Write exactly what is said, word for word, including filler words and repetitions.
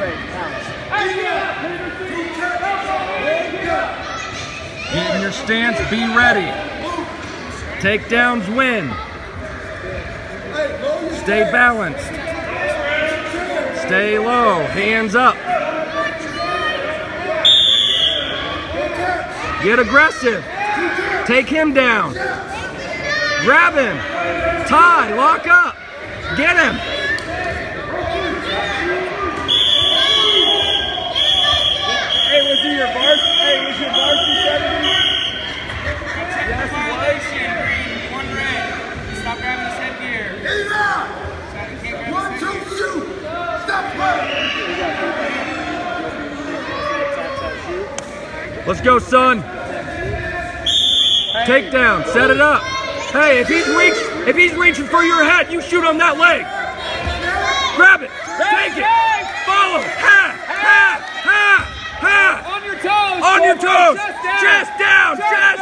Get in your stance, be ready. Takedowns win. Stay balanced. Stay low, hands up. Get aggressive. Take him down. Grab him. Tie, lock up. Get him. Hey, was he your varsity? Hey, was your varsity seventy? Yes, Violation. One red. Stop grabbing his headgear. One, two, shoot. Stop playing. Let's go, son. Takedown, set it up. Hey, if he's reach, if he's reaching for your head, you shoot on that leg. Grab it, take it, follow. Ha, ha, ha, ha. on your toes. On your toes. Chest down, chest down.